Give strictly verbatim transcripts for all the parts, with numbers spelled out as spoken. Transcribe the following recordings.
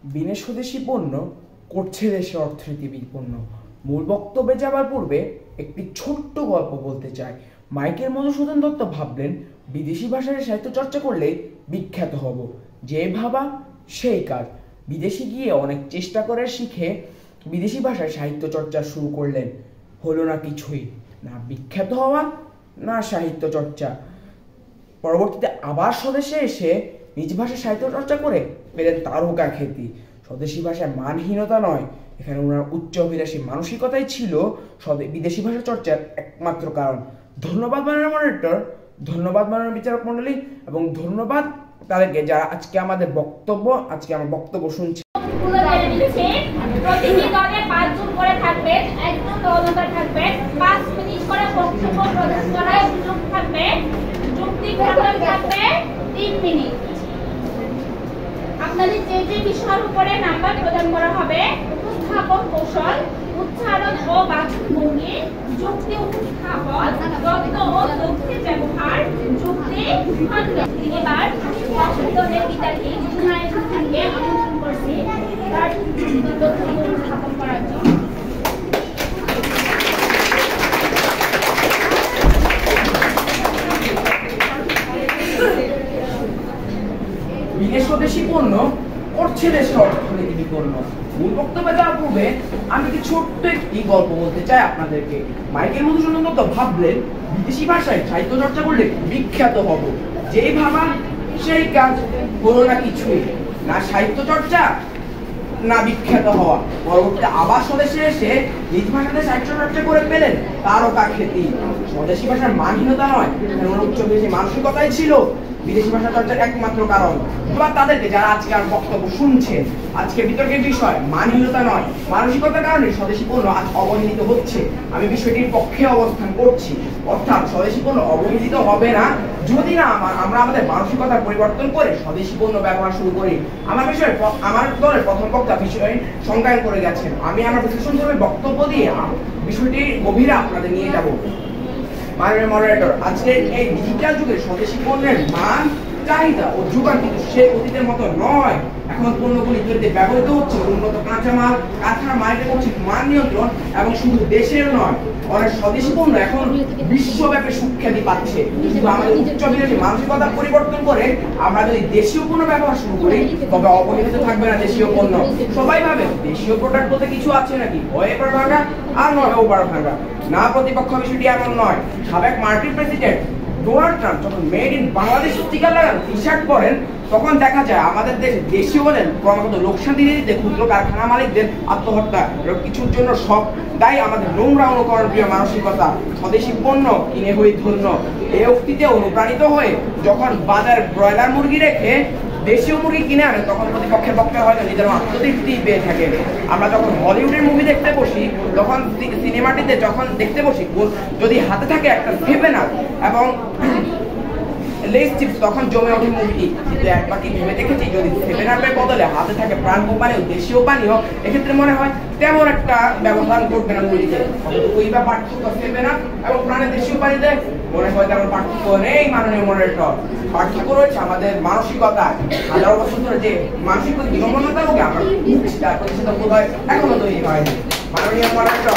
বিনা স্বদেশি পণ্য করছে দেশের অর্থনীতি বিপন্ন। মূল বক্তব্যে যাবার পূর্বে একটি ছোট্ট গল্প বলতে চাই। মাইকেল মধুসূদন দত্ত ভাবলেন বিদেশি ভাষায় সাহিত্য চর্চা করলে বিখ্যাত হব। যে ভাবা সেই কাজ। বিদেশে গিয়ে অনেক চেষ্টা করে শিখে বিদেশি ভাষায় সাহিত্য চর্চা শুরু করলেন। হলো না কিছুই, না বিখ্যাত হওয়া না সাহিত্য চর্চা। পরবর্তীতে আবার স্বদেশে এসে নিজ ভাষায় সাহিত্য চর্চা করে পেলেন তারকা খ্যাতি। স্বদেশি ভাষায় মানহীনতা নয়, এখানে ওনার উচ্চ অভিলাষী মানসিকতাই ছিল বিদেশি ভাষা চর্চার একমাত্র কারণ। ধন্যবাদ মাননীয় মডারেটর, ধন্যবাদ মাননীয় বিচারক মন্ডলী, এবং ধন্যবাদ তাদেরকে যারা আজকে আমাদের বক্তব্য আজকে আমার বক্তব্য শুনছে। প্রতিটি দলে পাঁচজন করে থাকবেন, একজন দলনেতা থাকবেন, পাঁচ মিনিট করে বক্তব্য প্রদান করার সুযোগ থাকবে। যুক্তি প্রদান থাকবে তিন মিনিট। আপনাদের যে যে বিষয়ের উপরে নাম্বার প্রদান করা হবে, উপস্থাপন কৌশল, উচ্চারণ ও বাচনভঙ্গি, যুক্তি উপস্থাপন, তত্ত্ব ও যুক্তি ব্যবহার, যুক্তি খণ্ড। এবার দলের বিদ্যার্থী জুনায়েদ খানকে আমন্ত্রণ করছি তার বক্তব্য উপস্থাপন করার জন্য। বিদেশ স্বদেশি পণ্য করছে দেশের অর্থনীতি বিপন্ন। মূল বক্তব্যে যাওয়ার পূর্বে আমি কি ছোট্ট একটি গল্প বলতে চাই আপনাদেরকে। মাইকেল মধুসূদন দত্ত ভাবলেন বিদেশি ভাষায় সাহিত্য চর্চা করলে বিখ্যাত হব। যেই ভাবা সেই কাজ। হলো না কিছুই, না সাহিত্য চর্চা না বিখ্যাত হওয়া। পরবর্তীতে আবার স্বদেশে এসে নিজ ভাষাতে সাহিত্য চর্চা করে পেলেন তারকা খ্যাতি। স্বদেশি ভাষার মানহীনতা নয়, উচ্চ বেশি মানসিকতাই ছিল বিদেশি ভাষা চর্চার একমাত্র কারণ। এবার তাদেরকে যারা আজকে আর বক্তব্য শুনছেন, আজকে বিতর্কের বিষয় মানহীনতা নয়, মানসিকতার কারণে স্বদেশি পণ্য আজ অবহেলিত হচ্ছে। আমি বিষয়টির পক্ষে অবস্থান করছি। অর্থাৎ স্বদেশি পণ্য অবহেলিত হবে না যদি না আমরা আমাদের মানসিকতার পরিবর্তন করে স্বদেশি পণ্য ব্যবহার শুরু করি। আমার বিষয়ে আমার দলের প্রথম বক্তা বিষয়ে সংজ্ঞায়ন করে গেছেন। আমি আমার বিশ্লেষণ হিসেবে বক্তব্য দিয়ে বিষয়টির গভীরে আপনাদের নিয়ে যাব। মাননীয় মডারেটর, আজকের এই ডিজিটাল যুগে স্বদেশি পণ্যের মান, চাহিদা ও যোগান কিন্তু সে অতীতের মতো নয়। এখন পণ্যগুলি তৈরিতে ব্যবহৃত হচ্ছে উন্নত কাঁচামাল, কারখানার মালিকের করছে মান নিয়ন্ত্রণ, এবং শুধু দেশের নয়, অনেক স্বদেশি পণ্য এখন বিশ্বব্যাপী সুখ্যাতি পাচ্ছে। কিন্তু আমাদের উচ্চ বিদেশি মানসিকতা পরিবর্তন করে আমরা যদি দেশীয় পণ্য ব্যবহার শুরু করি, তবে অবহেলিত থাকবে না দেশীয় পণ্য। সবাই ভাবে দেশীয় প্রোডাক্ট বলতে কিছু আছে নাকি, হয় এবার ভাঙা আর নয় ওবার ভাঙা। না, প্রতিপক্ষ বিষয়টি এমন নয়। সাবেক মার্কিন প্রেসিডেন্ট ডোনাল্ড ট্রাম্প যখন মেড ইন বাংলাদেশ স্টিকার লাগান টি শার্ট পরেন, তখন দেখা যায় আমাদের দেশে দেশীয় বলেন ক্রমাগত লোকসান দিয়ে দিতে ক্ষুদ্র কারখানা মালিকদের আত্মহত্যা, কিছুর জন্য সব দায়ী আমাদের নোংরা অনুকরণ প্রিয় মানসিকতা। স্বদেশি পণ্য কিনে হয়ে ধন্য। এই উক্তিতে অনুপ্রাণিত হয়ে যখন বাজার ব্রয়লার মুরগি রেখে দেশীয় মুরগি কিনে আনে, তখন প্রতিপক্ষের পক্ষে হয়তো নিজের আত্মতৃপ্তি পেয়ে থাকে। আমরা যখন হলিউডের মুভি দেখতে বসি, তখন সিনেমাটিতে যখন দেখতে বসি, যদি হাতে থাকে একটা সেভেন আপ এবং লেস চিপস, তখন জমে ওঠে মুভিটি। কিন্তু একবার কি ভেবে দেখেছি, যদি সেভেন আপের বদলে হাতে থাকে প্রাণ পানীয়, দেশীয় পানীয়, এক্ষেত্রে মনে হয় তেমন একটা ব্যবধান করবে না মুভিতে। ওই বা পার্থক্য সেভেন আপ এবং প্রাণের দেশীয় পানিতে মনে হয় তেমন পার্থক্য নেই। মাননীয় মডারেটর, পার্থক্য রয়েছে আমাদের মানসিকতা। হাজার বছর ধরে যে মানসিক বিড়ম্বনাটা হোক, আমরা তার প্রতিষেধ বোধ হয় এখনো তৈরি হয়নি। মাননীয় মডারেটর,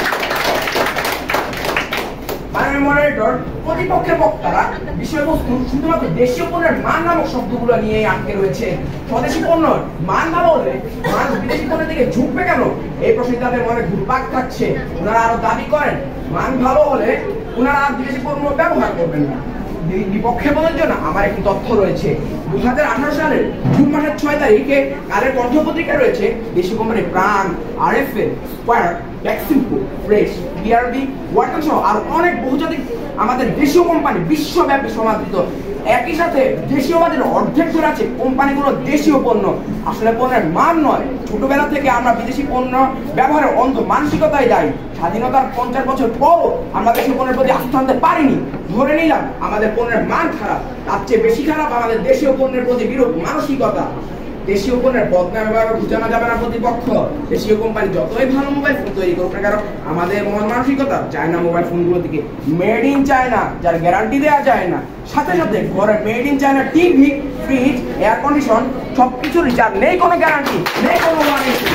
মাননীয় মডারেটর, প্রতিপক্ষের বক্তারা বিষয়বস্তু শুধুমাত্র দেশীয় পণ্যের মান নামক শব্দগুলো নিয়ে আটকে রয়েছে। স্বদেশি পণ্য মান ভালো হলে মানুষ বিদেশি পণ্যের দিকে ঝুঁকবে কেন, এই প্রশ্নে তাদের মনে ঘুরপাক খাচ্ছে। ওনারা আরো দাবি করেন মান ভালো হলে ওনারা আর বিদেশি পণ্য ব্যবহার করবেন না। বিপক্ষে বলার জন্য আমার একটি তথ্য রয়েছে। দুই হাজার আঠারো সালের জুন মাসের ছয় তারিখে কালের কণ্ঠ পত্রিকা রয়েছে দেশীয় company Pran, R F L, Square, Lakshmipur, Fresh, BRB, water সহ আর অনেক বহুজাতিক আমাদের দেশীয় কোম্পানি বিশ্বব্যাপী সমাদৃত। একই সাথে দেশীয় বাজারে অর্ধেক ধরে আছে কোম্পানিগুলো দেশীয় পণ্য। আসলে পণ্যের মান নয়, ছোটবেলা থেকে আমরা বিদেশি পণ্য ব্যবহারের অন্ধ মানসিকতাই দায়ী। স্বাধীনতার পঞ্চাশ বছর পরও আমরা দেশীয় পণ্যের প্রতি আস্থা আনতে পারিনি। ধরে নিলাম আমাদের পণ্যের মান খারাপ, তার চেয়ে বেশি খারাপ আমাদের দেশীয় পণ্যের প্রতি বিরূপ মানসিকতা। দেশীয় পণ্যের বদনাম ব্যবহার ঘুচানো যাবে না প্রতিপক্ষ। দেশীয় কোম্পানি যতই ভালো মোবাইল ফোন তৈরি করুক না কেন, আমাদের মন মানসিকতা চায়না মোবাইল ফোনগুলো থেকে মেড ইন চায়না, যার গ্যারান্টি দেওয়া যায় না। সাথে সাথে ঘরে made in China TV, fridge, air condition সবকিছুরই যার নেই কোনো গ্যারান্টি, নেই কোনো ওয়ারেন্টি।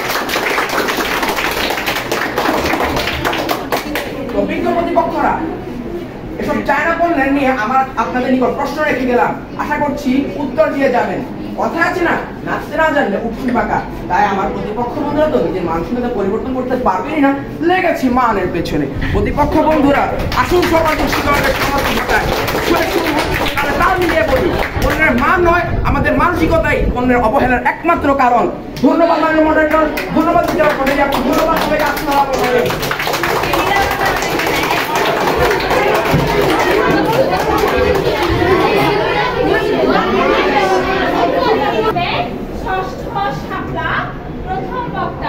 অভিজ্ঞ প্রতিপক্ষরা এসব চায়না পণ্যের নিয়ে আমার আপনাদের নিকট প্রশ্ন রেখে গেলাম, আশা করছি উত্তর দিয়ে যাবেন। কথা আছে না, নাচতে না জানলে উঠুন বাঁকা। তাই আমার প্রতিপক্ষ বন্ধুরা তো নিজের মানসিকতা পরিবর্তন করতে পারবেই না, লেগেছি মানের পেছনে। প্রতিপক্ষ বন্ধুরা আসুন সবার তাল মিলিয়ে বলি, পণ্যের মান নয় আমাদের মানসিকতাই পণ্যের অবহেলার একমাত্র কারণ। ধন্যবাদ মাননীয় মডারেটর, ধন্যবাদ ধন্যবাদ সবাইকে। আসসালামু আলাইকুম। প্রথম বক্তা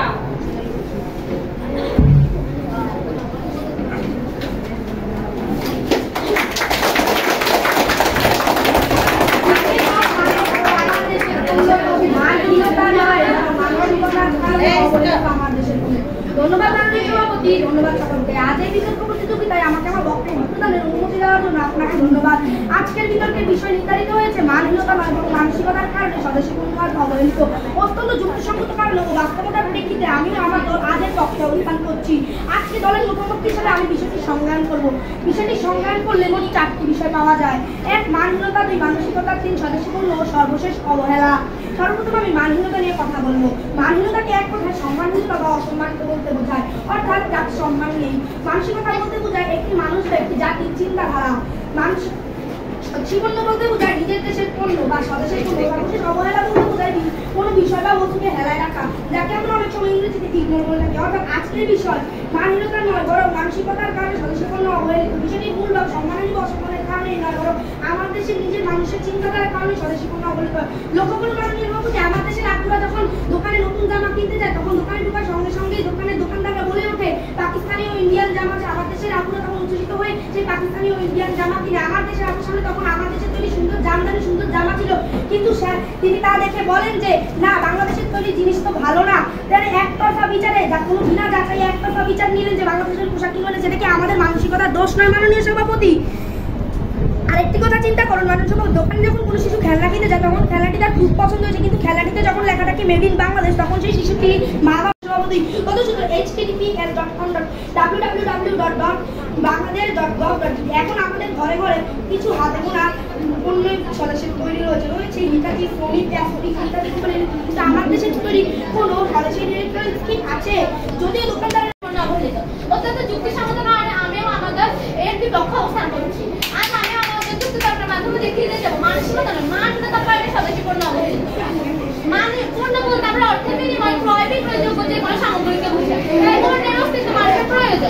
ধন্যবাদ মাননীয় সভাপতি, ধন্যবাদ সকলকে। আজ এই বিতর্ক প্রতিযোগিতায় আমাকে আমার বক্তব্য প্রদানের অনুমতি দেওয়ার জন্য আপনাকে ধন্যবাদ। আজকের বিতর্কের বিষয় নির্ধারিত হয়েছে মানহীনতা এবং মানসিকতার কারণে স্বদেশী পণ্য অবহেলিত। অত্যন্ত যুক্তিসঙ্গত কারণে ও বাস্তবতার প্রেক্ষিতে আমি আমার দল আজের পক্ষে অবস্থান করছি। আজকে দলের মুখোমুখি হিসেবে আমি বিষয়টি সংজ্ঞান করব। বিষয়টি সংজ্ঞান করলে মোট চারটি বিষয় পাওয়া যায়। এক, মানহীনতা; দুই, মানসিকতা; তিন, স্বদেশী পণ্য; ও সর্বশেষ অবহেলা। সর্বপ্রথম আমি মানহীনতা নিয়ে কথা বলবো। মানহীনতাকে এক কথায় সম্মানহীনতা বা অসম্মানিত বলতে বোঝায়, অর্থাৎ যার সম্মান নেই। মানসিকতা বলতে বোঝায় একটি মানুষ বা একটি জাতির চিন্তাধারা। মানুষ জীবন্য বলতে বোঝায় নিজের দেশের পণ্য বা স্বদেশের পণ্য। সর্বশেষ অবহেলা বলতে বোঝায় কোনো বিষয় বা বস্তুকে হেলায় রাখা, যাকে আমরা অনেক সময় ইংরেজিতে ইগনোর বলে থাকি। অর্থাৎ আজকের বিষয় মানহীনতা নয়, বরং মানসিকতার কারণে স্বদেশী পণ্য অবহেলিত। বিষয়টি ভুল বা সম্মানের বা অসম্মানের কারণেই নয়, বরং আমার দেশের নিজের মানুষের চিন্তাধারার কারণে স্বদেশী পণ্য অবহেলিত। লক্ষ্য করুন মাননীয় সভাপতি, আমার দেশের আপুরা যখন দোকানে নতুন জামা কিনতে যায়, তখন দোকানে ঢোকার সঙ্গে সঙ্গেই দোকানের দোকানদাররা বলে ওঠে পাকিস্তানি ও ইন্ডিয়ান জামা। আমার দেশের আপুরা তখন উচ্ছ্বসিত হয়ে সেই পাকিস্তানি ও ইন্ডিয়ান জামা কিনে। আমার দেশের আপুর সামনে তখন আমার দেশের তৈরি সুন্দর জামদানি সুন্দর জামা ছিল, কিন্তু তিনি তা দেখে বলেন যে না, বাংলাদেশের তৈরি জিনিস তো ভালো না। তাহলে একতরফা বিচারে, যা কোনো বিনা যাচাই একতরফা বিচার নিলেন যে বাংলাদেশের পোশাক কিনলেন, সেটা কি আমাদের মানসিকতার দোষ নয় মাননীয় সভাপতি? আরেকটি কথা চিন্তা করুন মাননীয় সভাপতি, দোকানে যখন কোনো শিশু খেলনা কিনতে যায়, তখন খেলনাটি তার খুব পছন্দ হয়েছে, কিন্তু খেলনাটিতে যখন লেখাটা কি মেড ইন বাংলাদেশ, তখন সেই শিশুটি মা বাবা সভাপতি কত সুন্দর H T T P S dot com dot W W W dot Bangladesh dot gov dot এখন আমাদের ঘরে ঘরে কিছু হাতে গোনা পণ্য স্বদেশের তৈরি রয়েছে রয়েছে হিটাচি, সোনি, প্লাস্টিক ইত্যাদি কোম্পানির, কিন্তু আমার দেশের তৈরি কোনো স্বদেশী ইলেকট্রনিক্স কি আছে? যদিও দোকানদারের পণ্য অবহেলিত। অত্যন্ত যুক্তিসঙ্গত কারণে আমিও আমাদের এর বিপক্ষে অবস্থান করছি। আজ আমি আমাদের যুক্তিতর্কের মাধ্যমে দেখিয়ে দিয়ে যাবো মানসিকতা নয়, মানহীনতার কারণে স্বদেশী পণ্য অবহেলিত। মানে পণ্য বলতে আমরা অর্থের বিনিময়ে ক্রয় বিক্রয়যোগ্য যে কোনো সামগ্রীকে বুঝাই। এই ধরনের অস্তিত্ব মানুষের প্রয়োজন।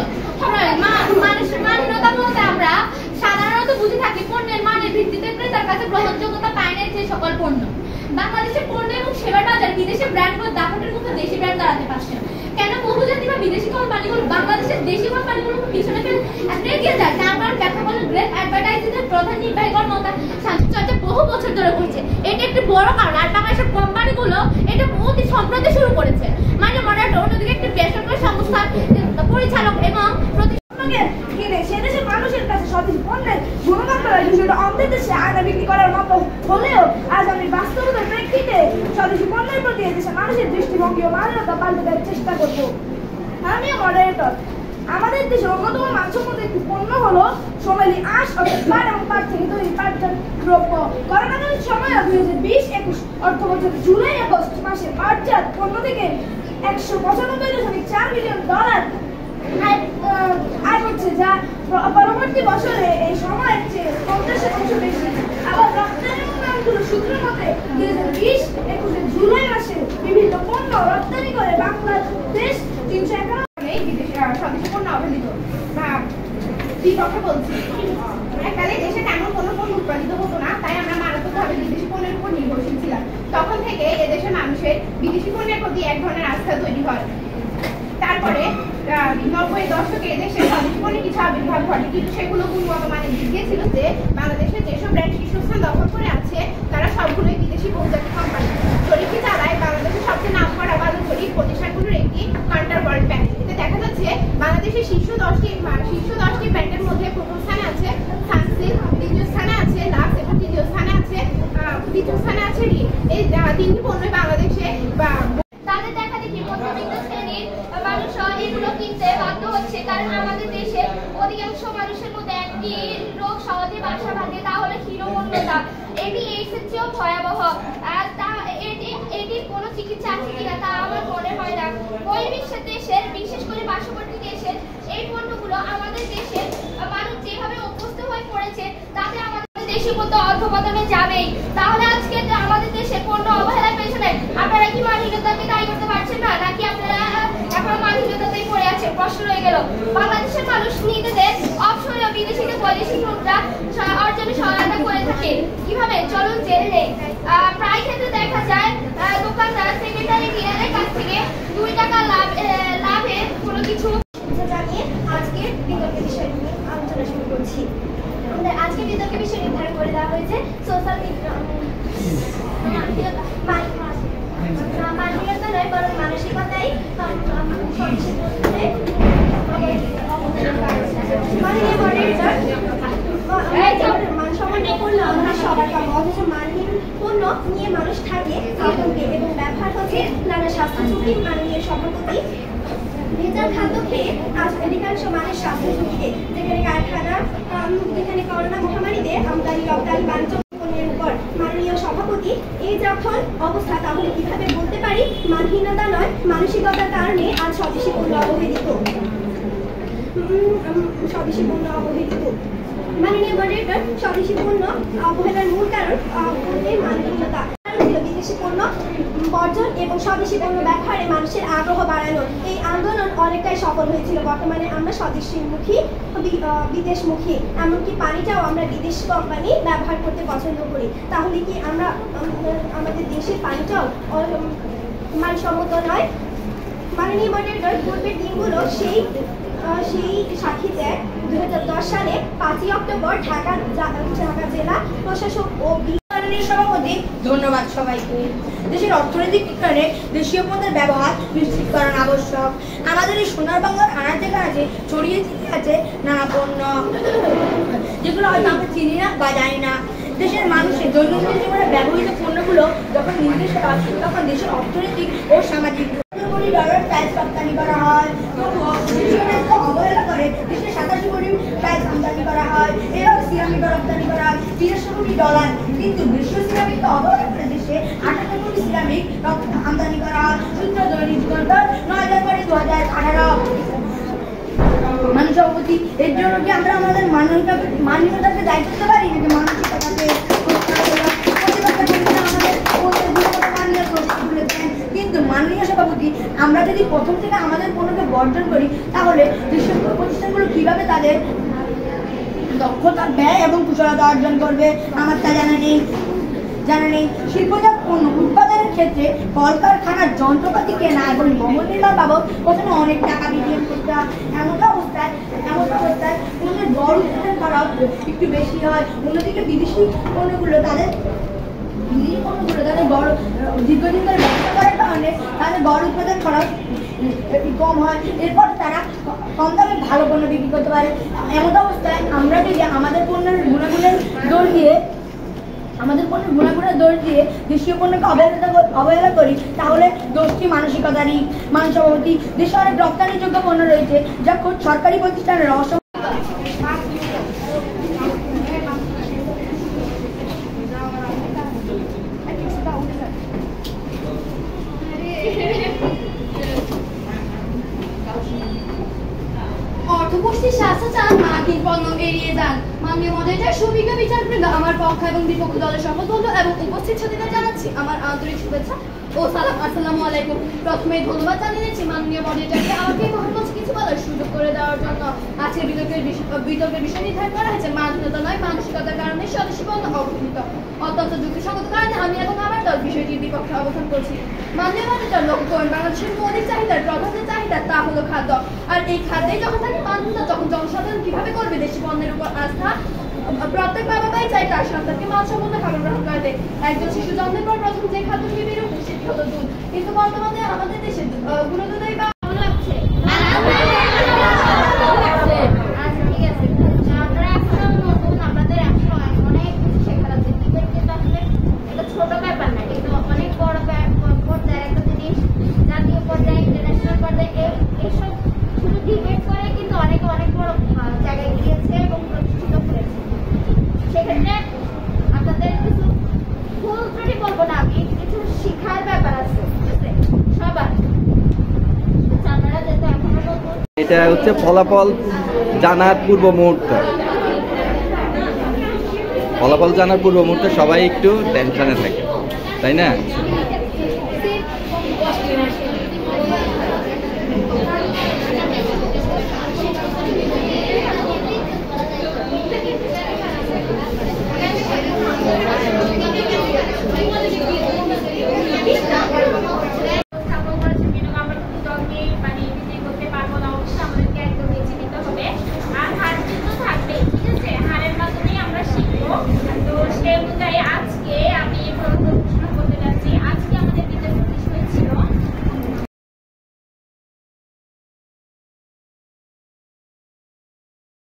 মানুষের মানহীনতা বলতে আমরা সাধারণত বুঝে থাকি পণ্যের মানের ভিত্তিতে ক্রেতার কাছে গ্রহণযোগ্যতা পায় না যে সকল পণ্য। বাংলাদেশের পণ্য এবং সেবার বাজার বিদেশি ব্র্যান্ডগুলো দাপটের মুখে দেশি ব্র্যান্ড দাঁড়াতে পারছে না। কেন বহুজাতি বা বিদেশি কোম্পানিগুলো বাংলাদেশের দেশি কোম্পানিগুলোকে পিছনে ফেলে এগিয়ে যায়? তার কারণ ব্যাখ্যা করলে গ্রেট অ্যাডভার্টাইজিং এর প্রধান নির্বাহী কর্মকর্তা চর্চা বহু বছর ধরে করছে। এটা একটি বড় কারণ। আর বাংলাদেশের কোম্পানিগুলো এটা অতি সম্প্রতি শুরু করেছে। মানে মডারেটর অন্যদিকে একটি বেসরকারি সংস্থার পরিচালক এবং কিনে সে দেশের মানুষের কাছে স্বদেশী পণ্যের গুণমান করার বিষয়টা আমাদের দেশে আয়না বিক্রি করার মতো হলেও আজ আমি বাস্তবতার প্রেক্ষিতে স্বদেশী পণ্যের প্রতি দেশের মানুষের দৃষ্টিভঙ্গি ও মানবতা পাল্টে দেওয়ার চেষ্টা করবো। আমি মডারেটর, আমাদের দেশের অন্যতম মানসম্মত একটি পণ্য হলো সোনালী আঁশ অর্থাৎ পাট এবং পাট থেকে তৈরি পাটজাত দ্রব্য। করোনাকালীন সময়ে দুই হাজার বিশ একুশ অর্থ বছরের জুলাই আগস্ট মাসে পাটজাত পণ্য থেকে একশো পঁচানব্বই দশমিক চার মিলিয়ন ডলার আয় করছে, যা পরবর্তী বছরে এই সময়ের চেয়ে পঞ্চাশ শতাংশ বেশি। আবার রপ্তানি উন্নয়নগুলো সূত্র মতে দুই হাজার বিশ একুশের জুলাই মাসে বিভিন্ন পণ্য রপ্তানি করে বাংলাদেশ তিনশো একান্ন স্বদেশী পণ্য অবহেলিত। বিপক্ষে বলছি, এককালে দেশে তেমন কোনো পণ্য উৎপাদিত হতো না, তাই আমরা মারাত্মকভাবে বিদেশি পণ্যের উপর নির্ভরশীল ছিলাম। তখন থেকে এদেশের মানুষের বিদেশি পণ্যের প্রতি এক ধরনের আস্থা তৈরি হয়। তারপরে নব্বই দশকে এদেশে স্বদেশী পণ্যের কিছু আবির্ভাব ঘটে, কিন্তু সেগুলো গুণগত মানের দিক দিয়েছিল যে বাংলাদেশের যেসব ব্র্যান্ড শীর্ষস্থান দখল করে আছে তারা সবগুলোই বিদেশি বহুজাতিক কোম্পানি। জরিপটি চালায় বাংলাদেশের সবচেয়ে নামকরা বাজার জরিপ প্রতিষ্ঠানগুলোর একটি কান্টার ওয়ার্ল্ড ব্যাংক। এতে দেখা যাচ্ছে বাংলাদেশের শীর্ষ দশটি শীর্ষ দশটি ব্র্যান্ডের মধ্যে প্রথম স্থানে আছে সানসিল্ক, দ্বিতীয় স্থানে আছে লাক্স এবং তৃতীয় স্থানে আছে তৃতীয় স্থানে আছে রি। এই তিনটি পণ্যই বাংলাদেশে বা তাদের দেখা দেখি মধ্যবিত্ত শ্রেণীর মানুষ এগুলো কিনতে বাধ্য হচ্ছে, কারণ আমাদের দেশে অধিকাংশ মানুষের মধ্যে একটি রোগ সহজে বাসা বাঁধে, তা হলো ক্ষীণমন্যতা। এটি এইডসের চেয়েও ভয়াবহ। এটি এটির কোনো চিকিৎসা আছে কিনা তা আমার মনে হয় না। বহির্বিশ্বের দেশের বিশেষ করে পার্শ্ববর্তী দেশের এই পণ্যগুলো আমাদের দেশের মানুষ যেভাবে অভ্যস্ত হয়ে পড়েছে তাতে আমাদের দেশের মধ্যে অধঃপতনে যাবেই। তাহলে আজকে আমাদের দেশে পণ্য অবহেলার পেছনে আপনারা কি মানহীনতাকে দায়ী করতে পারছেন না, নাকি আপনারা এখন মানহীনতাতেই পড়ে আছে? প্রশ্ন রয়ে গেল। বাংলাদেশের মানুষ নিজেদের অবসরে বিদেশিতে বৈদেশিক মুদ্রা অর্জনে সহায়তা করে থাকে কিভাবে, চলুন জেনে নেই। প্রায় ক্ষেত্রে দেখা যায় দোকানদার সেকেন্ডারি ডিলারের কাছ থেকে দুই টাকা লাভ লাভে কোনো কিছু জানিয়ে আজকে বিতর্কের বিষয় নিয়ে আলোচনা শুরু করছি। আমাদের আজকে বিতর্কের বিষয় নির্ধারণ করে দেওয়া হয়েছে সোশ্যাল মিডিয়া মানসিকতা নয় বরং মানসিকতাই মানসম্মানীয় পণ্য আমরা সবাই পাবো, অথচ মানহীন পণ্য নিয়ে মানুষ থাকে আতঙ্কে এবং ব্যবহার হচ্ছে নানা স্বাস্থ্য ঝুঁকি। মাননীয় সভাপতি ভেজাল খাদ্য খেয়ে আজ অধিকাংশ মানুষ স্বাস্থ্য ঝুঁকিতে, যেখানে কারখানা যেখানে করোনা মহামারীতে আমদানি রপ্তানি বাণিজ্য পণ্যের উপর। মাননীয় সভাপতি এই যখন অবস্থা, তাহলে কিভাবে বলতে পারি মানহীনতা নয় মানসিকতার কারণে আজ স্বদেশি পণ্য অবহেলিত স্বদেশি পণ্য অবহেলিত মাননীয় মডারেটর, স্বদেশি পণ্য অবহেলার মূল কারণ মানহীনতা, বিদেশি পণ্য বর্জন এবং স্বদেশি পণ্য ব্যবহারে মানুষের আগ্রহ বাড়ানো। এই আন্দোলন অনেকটাই সফল হয়েছিল। বর্তমানে আমরা স্বদেশীমুখী বিদেশমুখী, এমনকি পানিটাও আমরা বিদেশি কোম্পানি ব্যবহার করতে পছন্দ করি। তাহলে কি আমরা আমাদের দেশের পানিটাও মানসম্মত নয়? মাননীয় মডারেটর, পূর্বের দিনগুলো সেই সেই সাক্ষী দেয়। দুই হাজার দশ সালে পাঁচই অক্টোবর ঢাকা ঢাকা জেলা প্রশাসক ও সভাপতি ধন্যবাদ সবাইকে। দেশের অর্থনৈতিক কারণে দেশীয় পণ্যের ব্যবহার নিশ্চিতকরণ আবশ্যক। আমাদের এই সোনার বাংলার আনাচে কানাচে ছড়িয়ে ছিটিয়ে আছে নানা পণ্য, যেগুলো হয়তো আমরা চিনি না বা জানি না। দেশের মানুষের দৈনন্দিন জীবনে ব্যবহৃত পণ্যগুলো যখন নির্দিষ্ট হয়, তখন দেশের অর্থনৈতিক ও সামাজিক কোটি ডলার প্রাইস রপ্তানি করা হয়, অবহেলা করে দেশে সাতাশি কোটি প্রাইস আমদানি করা হয়। এভাবে সিরামিক রপ্তানি করা হয় তিরাশি কোটি ডলার, কিন্তু বিশ্ব সিরামিক অবহেলা করে দেশে আঠান্ন কোটি সিরামিক আমদানি করা হয়। সূত্র দৈনিক যুগান্তর নয় জানুয়ারি দু হাজার আঠারো। মাননীয় সভাপতি, এর জন্য কি আমরা আমাদের মাননীয়তাকে দায়ী করতে পারি নাকি মানসিকতাকে? কিন্তু মাননীয় সভাপতি, আমরা যদি প্রথম থেকে আমাদের পণ্যকে বর্জন করি, তাহলে দেশের প্রতিষ্ঠানগুলো কিভাবে তাদের দক্ষতা, ব্যয় এবং কুশলতা অর্জন করবে? আমার তা জানা নেই জানা নেই শিল্পজাত পণ্য উৎপাদনের ক্ষেত্রে কলকারখানার যন্ত্রপাতি কেনা এবং ভবন নির্মাণ বাবদ প্রথমে অনেক টাকা বিনিয়োগ করতে হয়। এমন অবস্থায় এমন অবস্থায় পণ্যের বড় উৎপাদন খরচ একটু বেশি হয়। অন্যদিকে বিদেশি পণ্যগুলো তাদের বিদেশি পণ্যগুলো তাদের বড় দীর্ঘদিন ধরে ব্যবসা করার কারণে তাদের বড় উৎপাদন খরচ কম হয়। এরপর তারা কম দামে ভালো পণ্য বিক্রি করতে পারে। এমন অবস্থায় আমরা যদি আমাদের পণ্যের গুণাগুণের দৌড় দিয়ে আমাদের পণ্যের গুণাগুণের দৌড় দিয়ে দেশীয় পণ্যকে অবহেলা অবহেলা করি, তাহলে দোষটি মানসিকতারই। মাননীয় সভাপতি, দেশে অনেক রপ্তানিযোগ্য পণ্য রয়েছে যা খুব সরকারি প্রতিষ্ঠানের রহস্য। অর্থপুষ্টির স্বাস্থ্য চান, মার্কিন পণ্য এড়িয়ে যান। মাননীয় মডারেটর, সুবিজ্ঞ বিচারবৃন্দ, আমার পক্ষ এবং বিপক্ষ দলের শপথ বন্ধু এবং উপস্থিত সাথীদের জানাচ্ছি আমার আন্তরিক শুভেচ্ছা ও সালাম। আসসালামু আলাইকুম। প্রথমেই ধন্যবাদ জানিয়ে নিচ্ছি মাননীয় মডারেটরকে আমাকে মহানগর কিছু বলার সুযোগ করে দেওয়ার জন্য। আজকের বিতর্কের বিতর্কের বিষয় নির্ধারণ করা হয়েছে মানহীনতা নয় মানসিকতার কারণে স্বদেশি পণ্য অবহেলিত। অত্যন্ত যুক্তিসঙ্গত কারণে আমি এবং আমার দল বিষয়টির বিপক্ষে অবস্থান করছি। মাননীয় মডারেটর, লক্ষ্য করেন বাংলাদেশের মৌলিক চাহিদার প্রধান যে চাহিদা তা হলো খাদ্য। আর এই খাদ্যে যখন থাকে মানহীনতা, তখন জনসাধারণ কিভাবে করবে দেশি পণ্যের উপর আস্থা? প্রত্যেক মা বাবাই চাই তার সন্তানকে মানসম্মত খাবার গ্রহণ করাতে। একজন শিশু জন্মের পর প্রথম যে খাদ্যটি বেড়ে ওঠে সেটি হলো দুধ, কিন্তু বর্তমানে আমাদের দেশে গুঁড়ো দুধই বা লাগছে। আচ্ছা ঠিক আছে, আমরা এখন নতুন, আমাদের এখন অনেক কিছু শেখার আছে। ডিবেট কিন্তু আসলে একটা ছোট ব্যাপার না, কিন্তু অনেক বড় পর্যায়ের একটা জিনিস। জাতীয় পর্যায়ে, ইন্টারন্যাশনাল পর্যায়ে এইসব শুধু ডিবেট করে কিন্তু অনেকে অনেক বড় জায়গায় গিয়েছে এবং প্রতিষ্ঠিত করেছে। সেক্ষেত্রে আপনাদের কিছু ভুল ত্রুটি বলবো না, আমি কিছু শিখার ব্যাপার আছে সবার। আপনারা যেহেতু এখনো নতুন, এটা হচ্ছে ফলাফল জানার পূর্ব মুহূর্ত। ফলাফল জানার পূর্ব মুহূর্তে সবাই একটু টেনশনে থাকে, তাই না?